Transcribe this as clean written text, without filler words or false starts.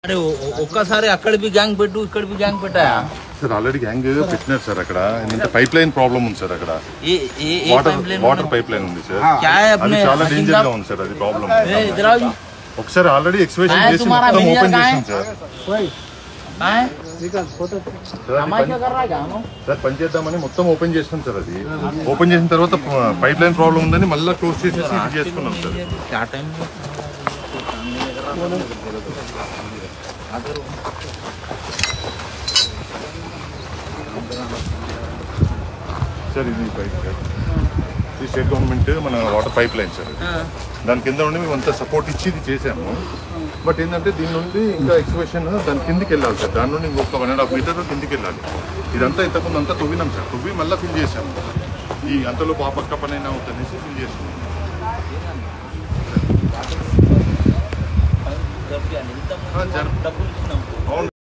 అరే ఒక్కసారి అక్కడ బి గ్యాంగ్ పెట్టు ఇక్కడ బి గ్యాంగ్ పెట్టాయా సార్? ఆల్రెడీ గ్యాంగ్ పెట్టినారు సార్. అక్కడ ఇంత పైప్ లైన్ ప్రాబ్లం ఉంది సార్. అక్కడ వాటర్ పైప్ లైన్ ఉంది సార్. అది చాలా డేంజర్ గా ఉంది సార్. అది ప్రాబ్లం. ఒకసారి ఆల్రెడీ ఎక్స్వేషన్ చేసి మొత్తం ఓపెన్ చేసాం సార్. సార్ పని చేద్దామని మొత్తం ఓపెన్ చేసినాం సార్. అది ఓపెన్ చేసిన తర్వాత పైప్ లైన్ ప్రాబ్లం ఉందని మళ్ళీ క్లోజ్ చేసేసి ఇది చేసుకున్నాం సార్. సార్ ఇది స్టేట్ గవర్నమెంట్ మన వాటర్ పైప్ లైన్ సార్. దాని కింద నుండి మేము అంతా సపోర్ట్ ఇచ్చి ఇది చేసాము. బట్ ఏంటంటే దీని నుండి ఇంకా ఎక్స్వేషన్ దాని కిందికి వెళ్ళాలి సార్. దాని నుండి ఇంకొక 1.5 మీటర్ కిందికి వెళ్ళాలి. ఇదంతా ఇంతకుముందు అంతా తవ్వినాం సార్. తవ్వి మళ్ళీ ఫిల్ చేసాము. ఈ అంతలో పక్క పని అయినా అవుతుందనేసి ఫిల్ చేసాము. అవును.